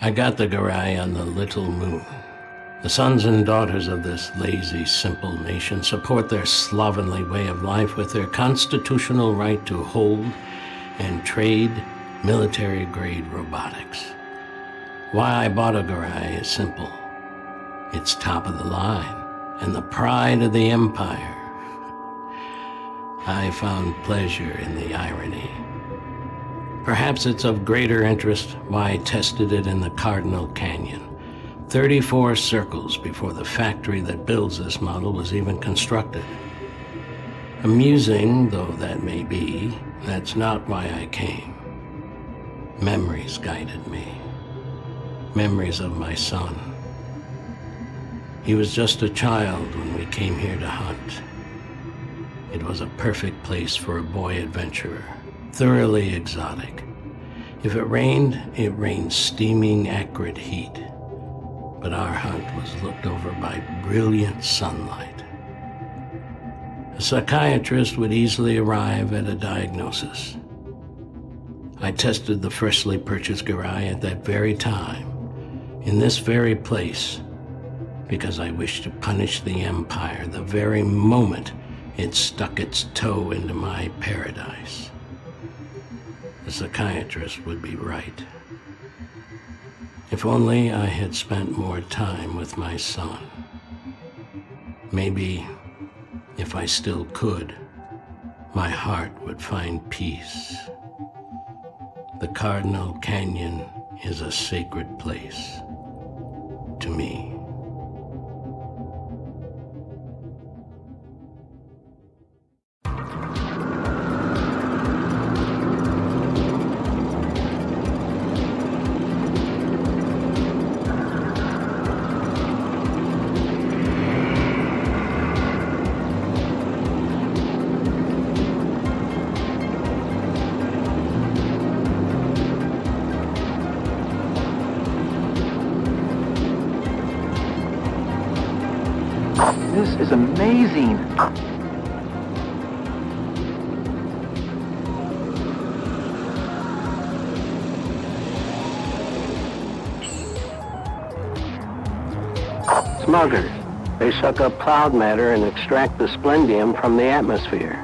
I got the garai on the little moon. The sons and daughters of this lazy, simple nation support their slovenly way of life with their constitutional right to hold and trade military-grade robotics. Why I bought a garai is simple. It's top of the line and the pride of the empire. I found pleasure in the irony. Perhaps it's of greater interest why I tested it in the Cardinal Canyon, 34 circles before the factory that builds this model was even constructed. Amusing though that may be, that's not why I came. Memories guided me. Memories of my son. He was just a child when we came here to hunt. It was a perfect place for a boy adventurer, thoroughly exotic. If it rained steaming, acrid heat. But our hunt was looked over by brilliant sunlight. A psychiatrist would easily arrive at a diagnosis. I tested the freshly purchased garai at that very time, in this very place, because I wished to punish the empire the very moment it stuck its toe into my paradise. The psychiatrist would be right. If only I had spent more time with my son. Maybe, if I still could, my heart would find peace. The Cardinal Canyon is a sacred place to me. This is amazing. Smugglers. They suck up cloud matter and extract the splendium from the atmosphere.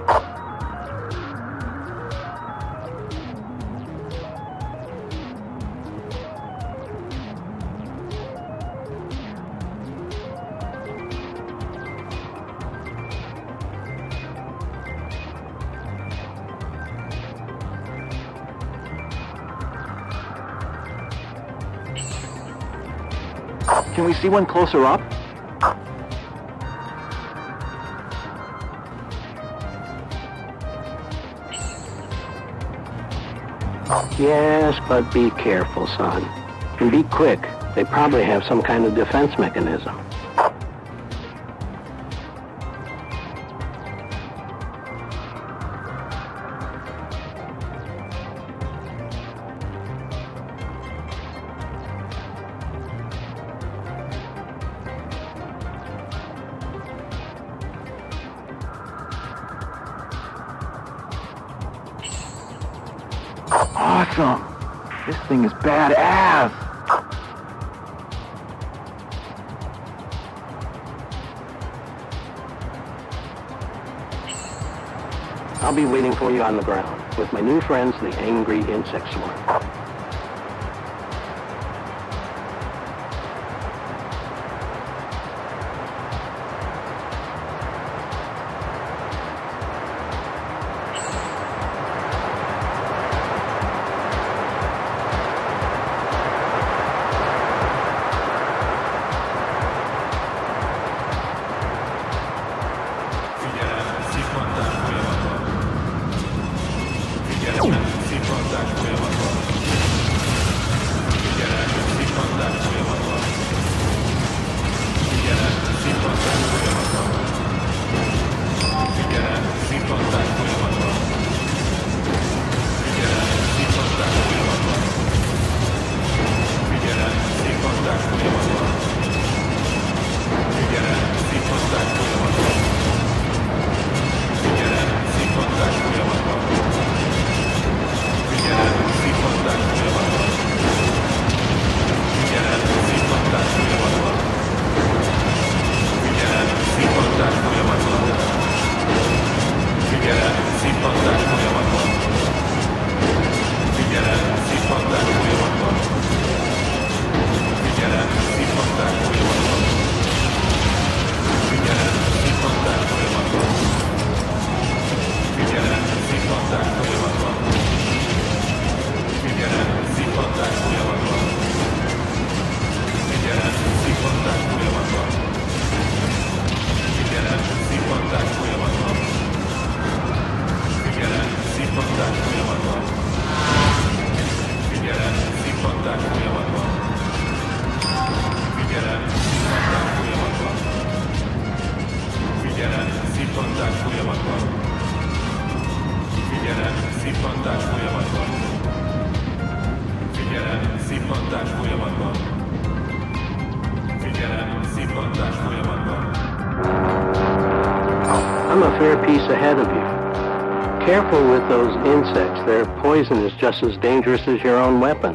Can we see one closer up? Yes, but be careful, son. And be quick. They probably have some kind of defense mechanism. Awesome. This thing is badass. I'll be waiting for you on the ground with my new friends, the Angry Insect Swarm. Figyelem, szívrontás folyamatban. come a fair piece ahead of you. Careful with those insects. Their poison is just as dangerous as your own weapons.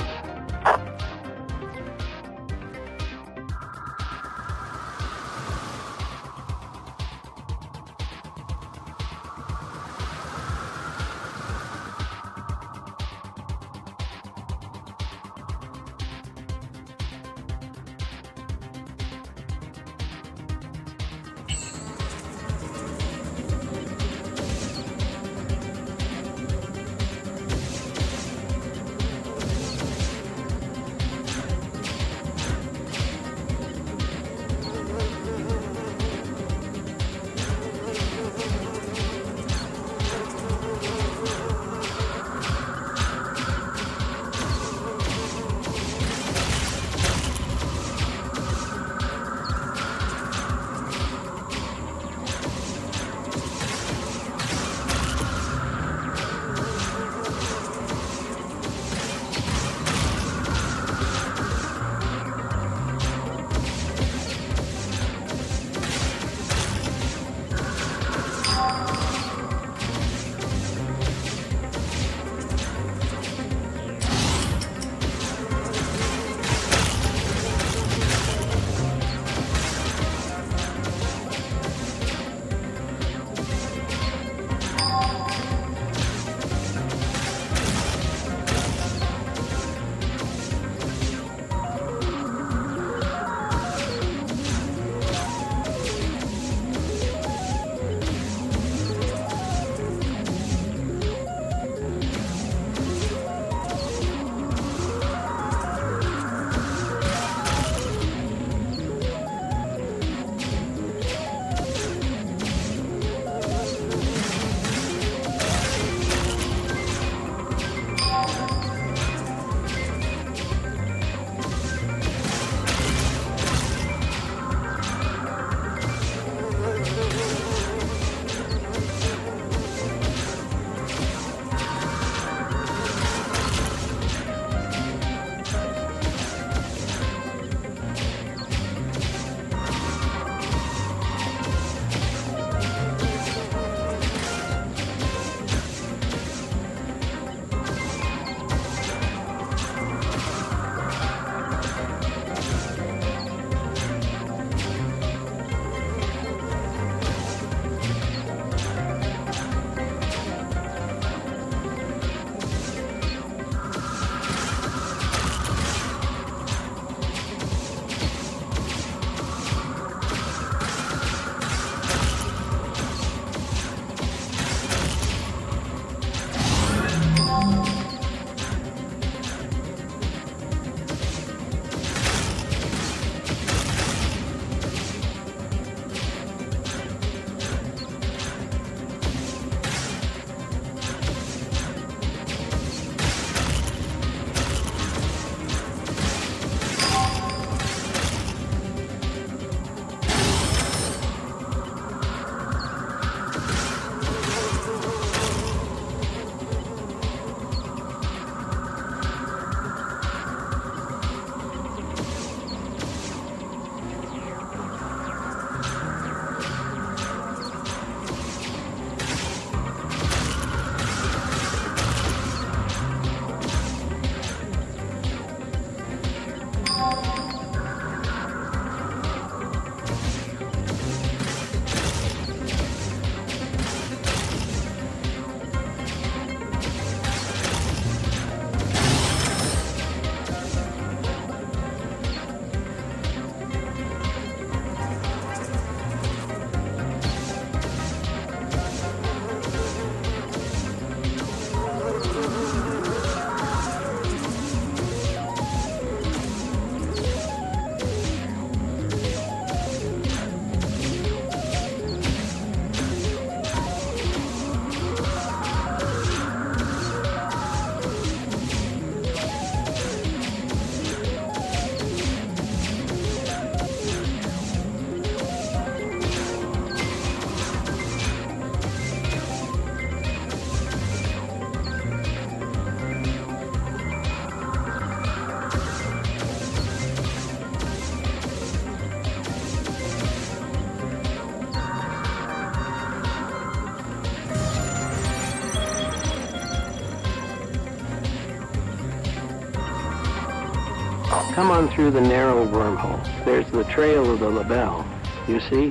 Come on through the narrow wormhole. There's the trail of the label. You see?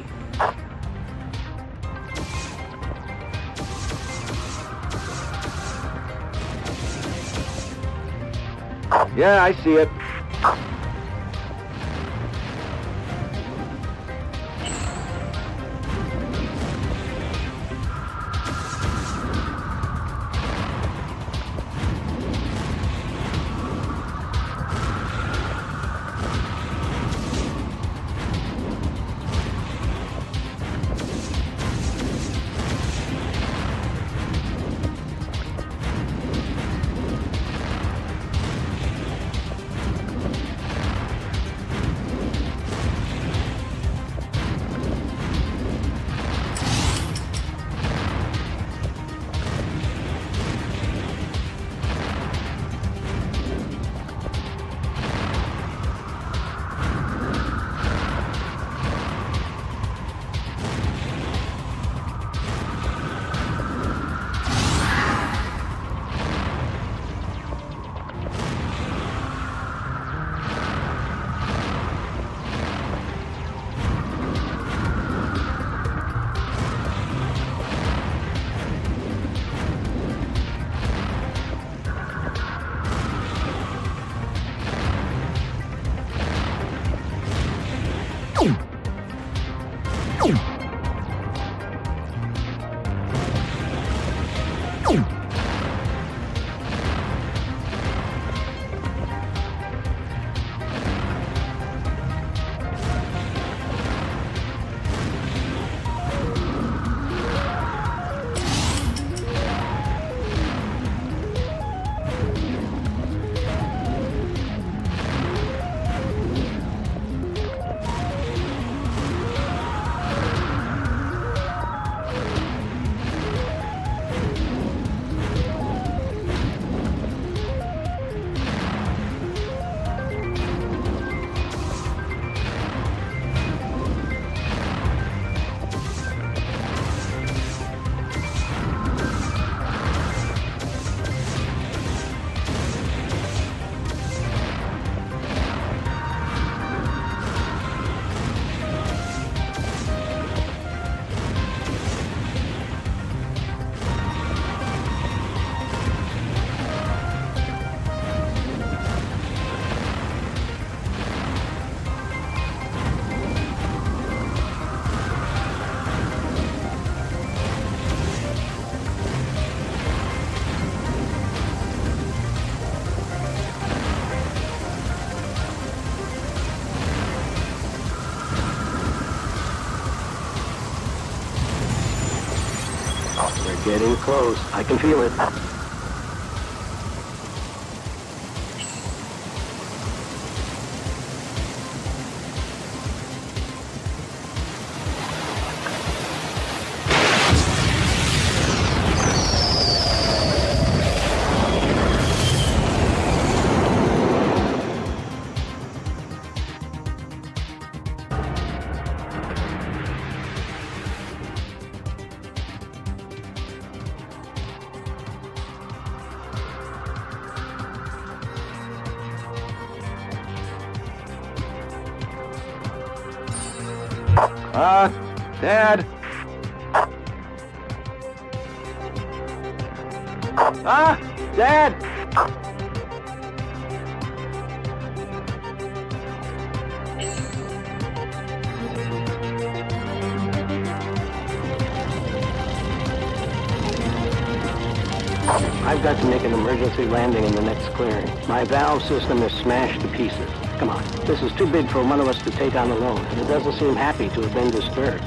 Yeah, I see it. Getting close. I can feel it. Dad! Dad! I've got to make an emergency landing in the next clearing. My valve system is smashed to pieces. Come on. This is too big for one of us to take on alone, and it doesn't seem happy to have been disturbed.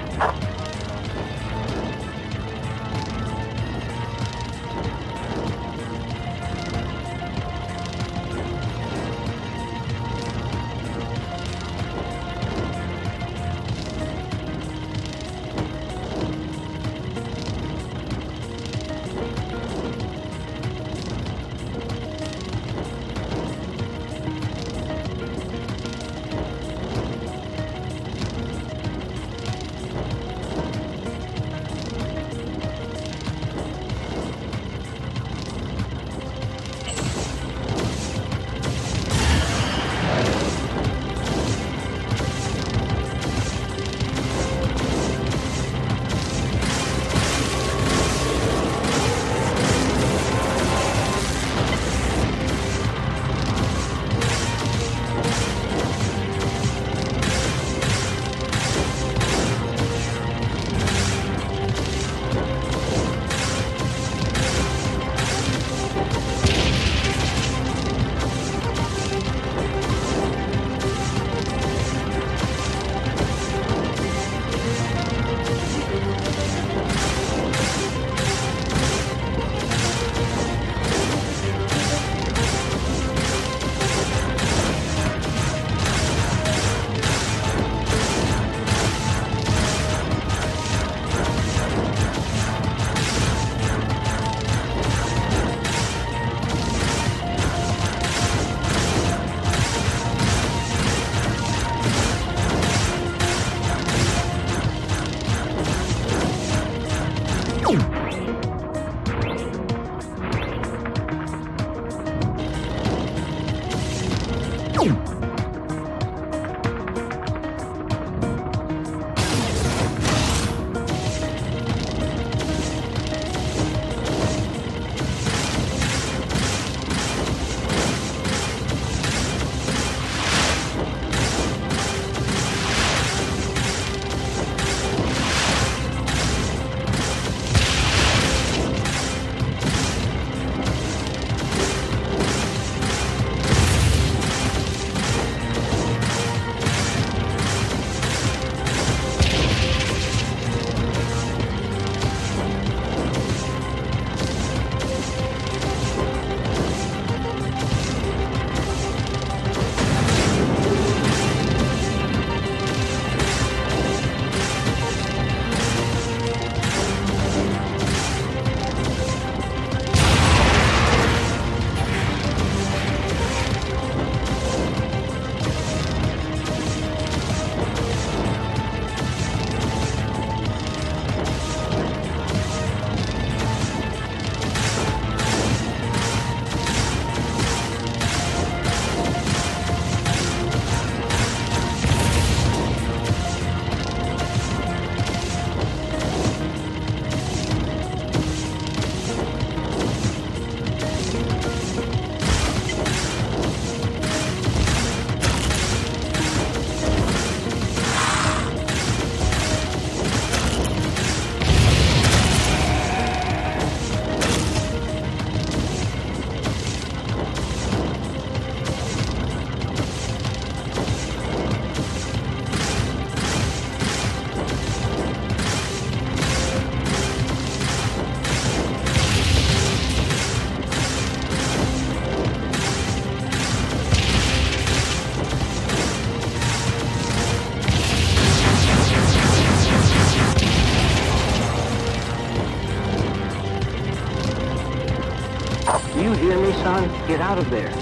Get out of there.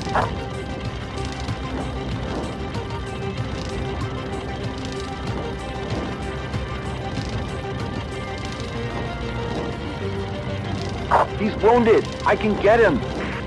He's wounded. I can get him.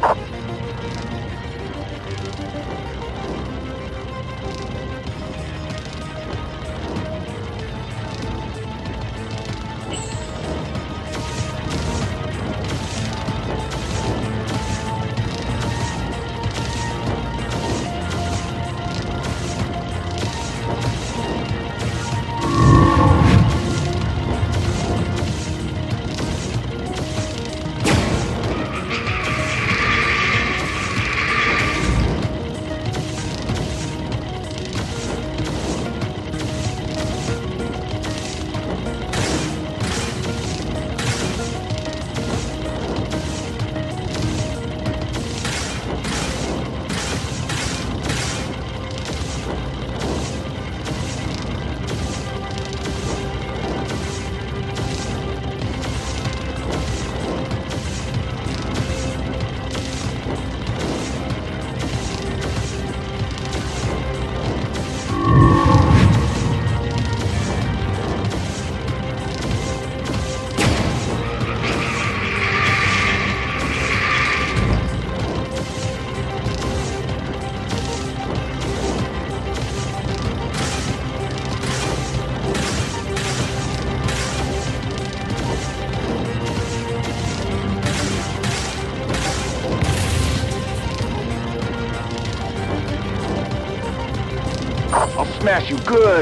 I'll smash you good.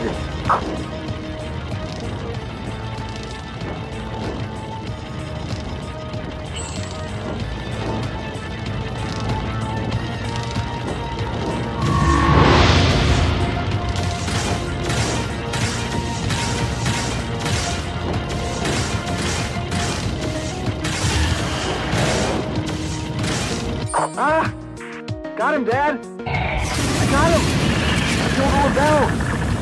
Ah! Got him, Dad! I got him! I killed all the bells!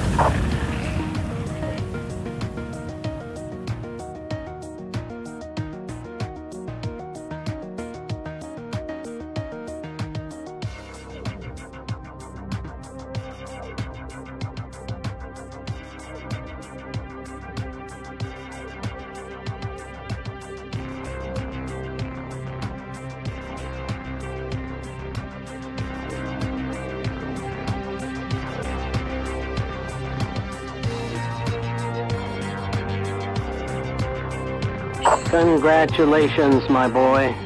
Congratulations, my boy.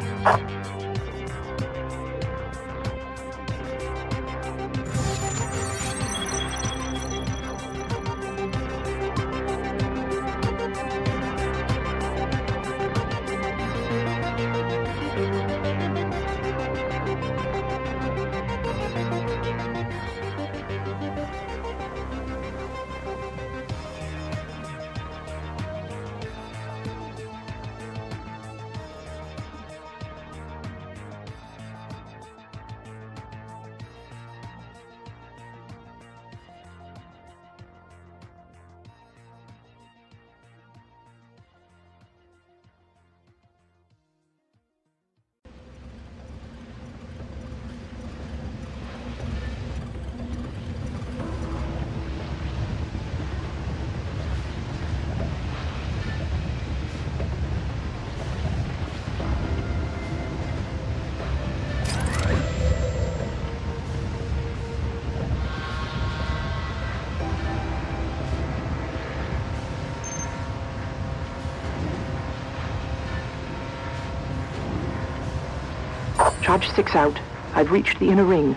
Charge 6 out. I've reached the inner ring.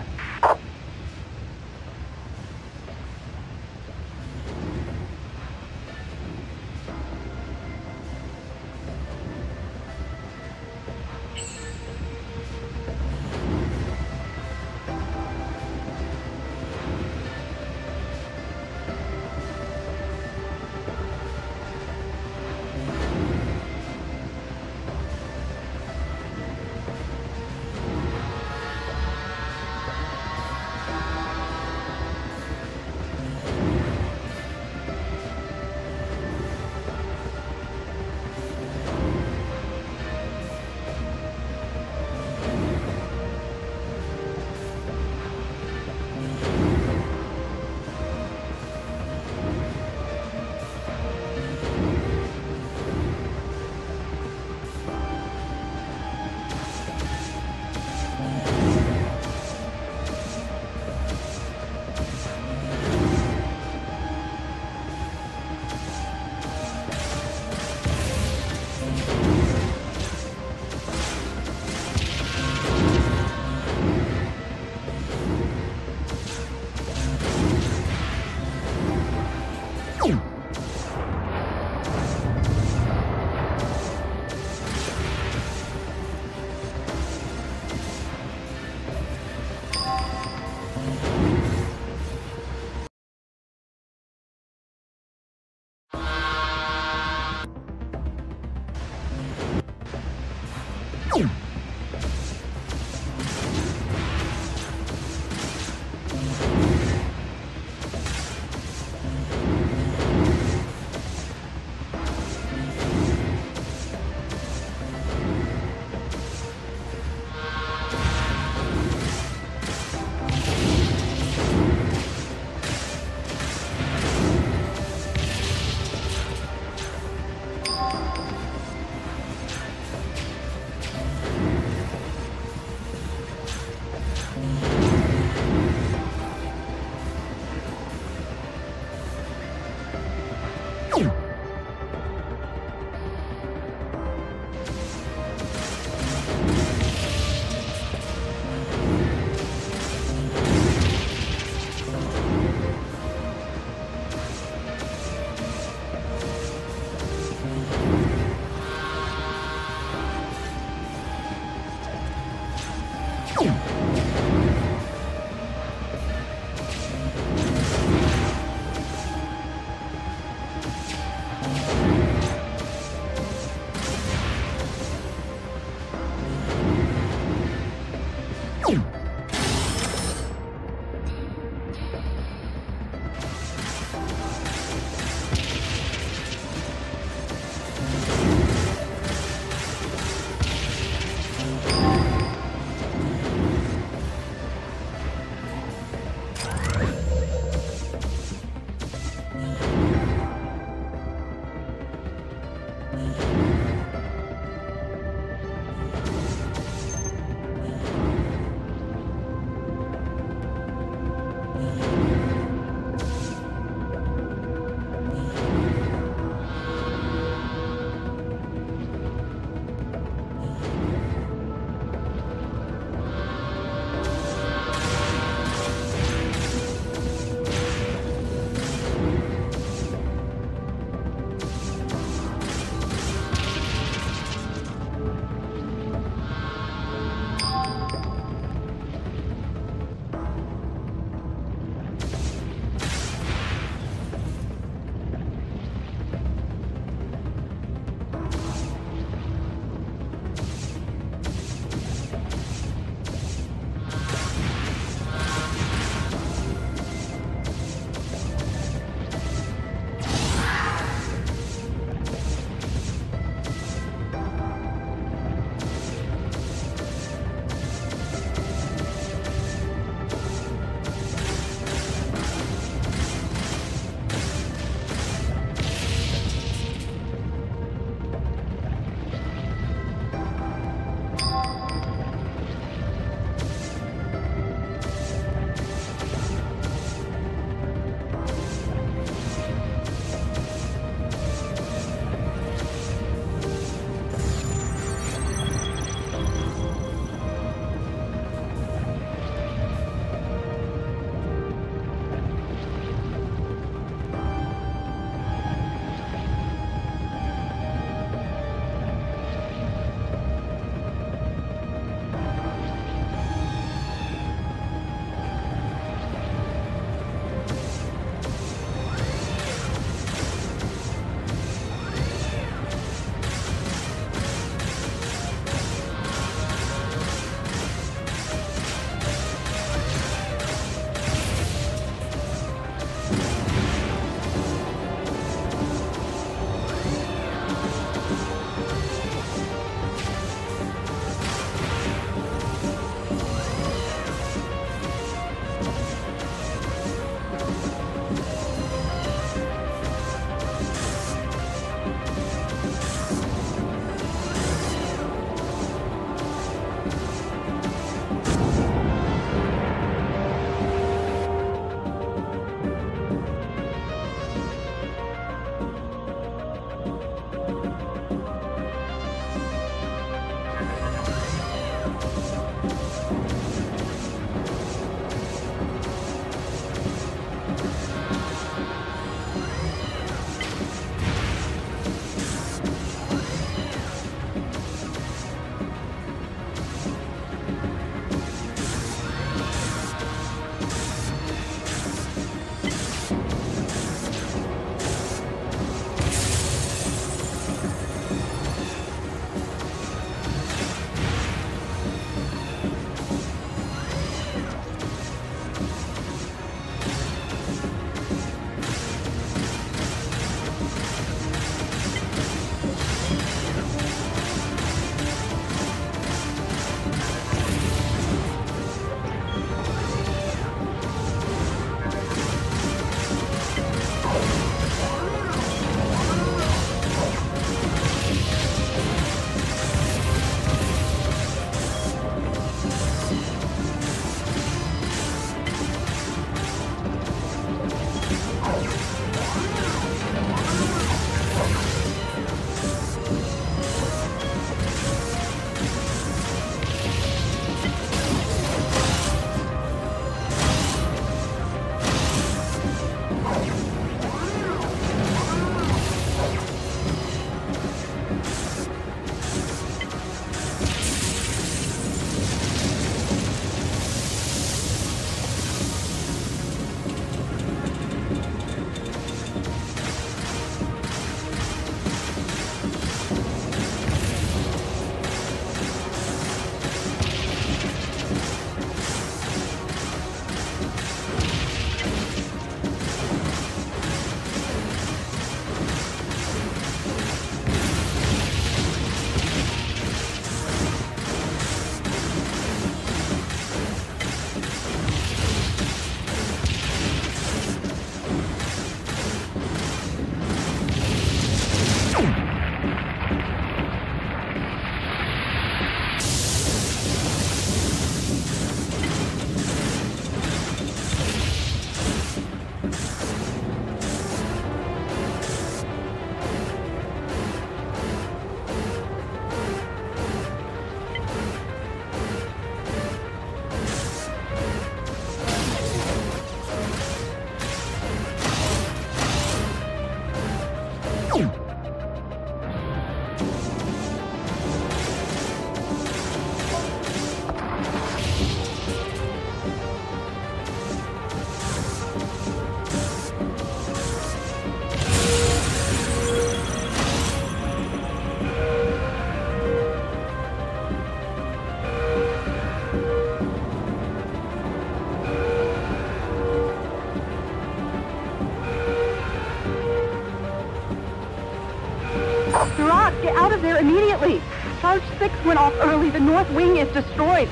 Get out of there immediately! Charge 6 went off early. The north wing is destroyed.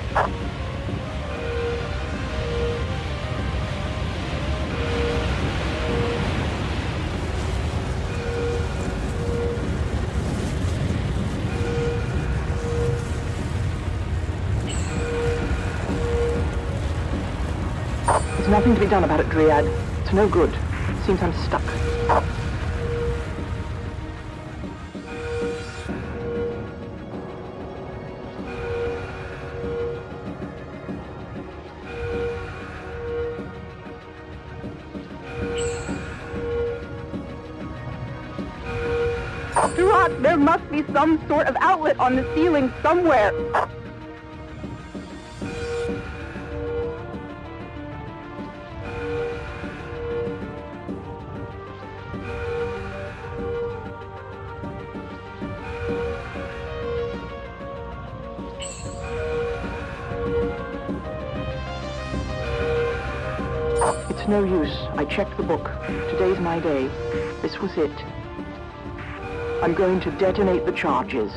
There's nothing to be done about it, Dryad. It's no good. Seems I'm stuck. Duroc, there must be some sort of outlet on the ceiling somewhere. It's no use. I checked the book. Today's my day. This was it. I'm going to detonate the charges.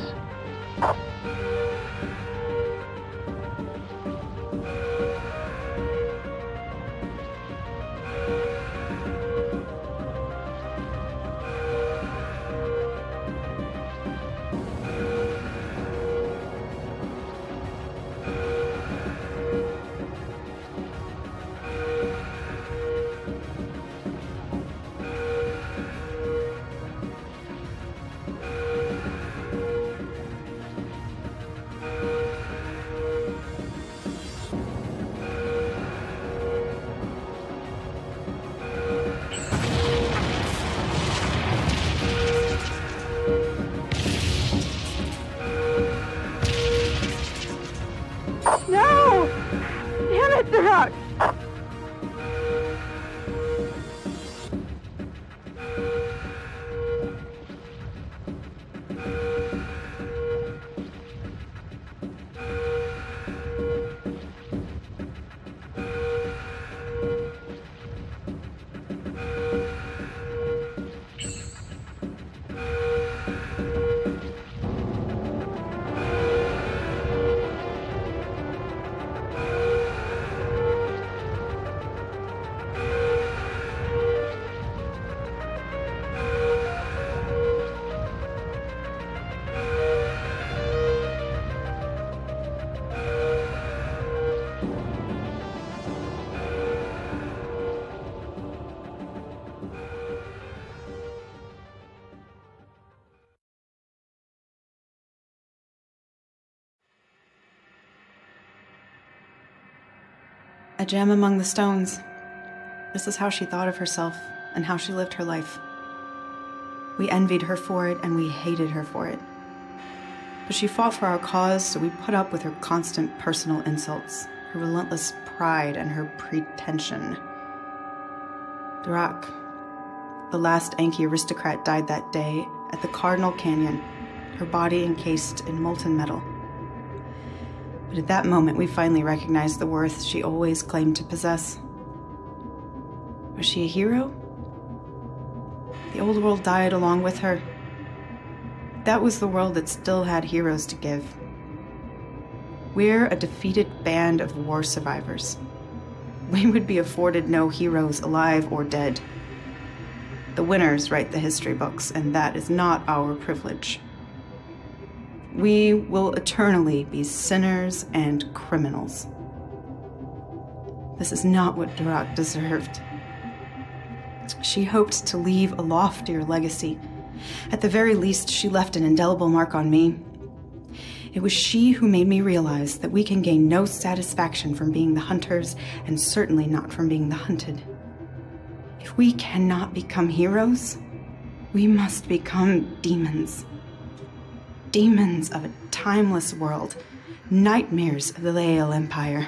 No! Damn it, Duroc! A gem among the stones. This is how she thought of herself and how she lived her life. We envied her for it and we hated her for it. But she fought for our cause, so we put up with her constant personal insults, her relentless pride, and her pretension. Duroc, the last Anki aristocrat, died that day at the Cardinal Canyon, her body encased in molten metal. But at that moment, we finally recognized the worth she always claimed to possess. Was she a hero? The old world died along with her. That was the world that still had heroes to give. We're a defeated band of war survivors. We would be afforded no heroes, alive or dead. The winners write the history books, and that is not our privilege. We will eternally be sinners and criminals. This is not what Duroc deserved. She hoped to leave a loftier legacy. At the very least, she left an indelible mark on me. It was she who made me realize that we can gain no satisfaction from being the hunters, and certainly not from being the hunted. If we cannot become heroes, we must become demons. Demons of a timeless world, nightmares of the Lael Empire.